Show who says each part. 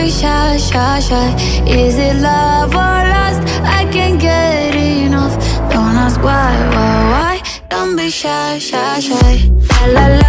Speaker 1: be shy, shy, shy. Is it love or lust? I can't get enough. Don't ask why. Don't be shy, shy, shy. La la la.